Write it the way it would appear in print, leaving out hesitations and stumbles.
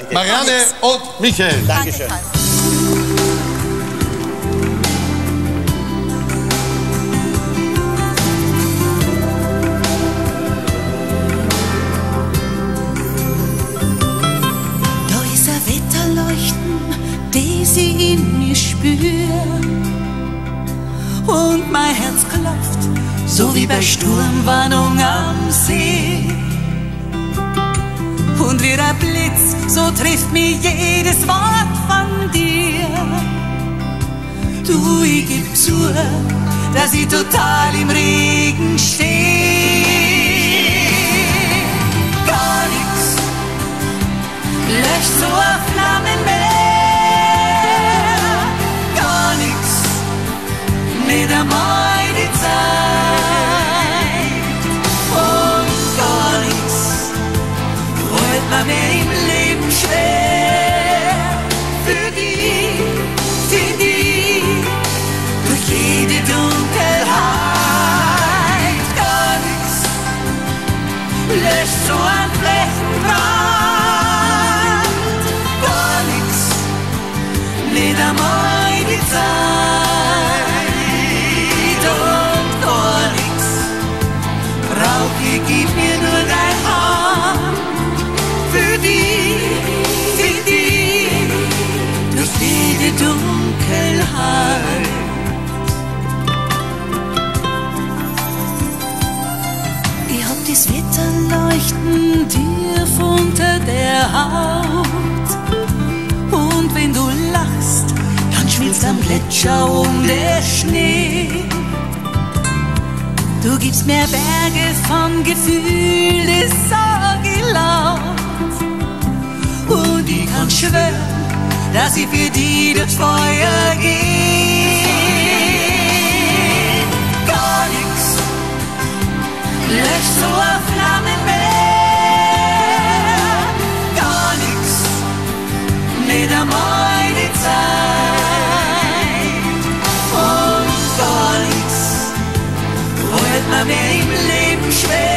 Marianne und Michael. Dankeschön. Da ist ein Wetterleuchten, das ich in mir spür. Und mein Herz klopft, so wie bei Sturmwarnung am See. Und wie der Blitz, so trifft mich jedes Wort von dir. Du, ich geb zu, dass ich total im Regen steh. Gar nix löscht so ein Flammenmeer. Gar nix, nicht einmal die Zeit. Und gar nix rollt man mir im Leben schwer. Für die, durch jede Dunkelheit. Gar nix löscht so ein Flächenbrand. Gar nix, nicht einmal die Zeit. Und gar nix brauch ich, gib mir nur dein Hand. Für die, durch jede Dunkelheit. Ich hab das Wetterleuchten tief unter der Haut. Und wenn du lachst, dann schmilzt am Gletscher um der Schnee. Du gibst mir Berge von Gefühl, das sag ich laut. Und ich kann schwören, dass ich für die durchs Feuer geh. Gar nix löscht so ein Flammenmeer. Gar nix, nicht einmal die Zeit. Und gar nix rollt man mir im Leben schwer.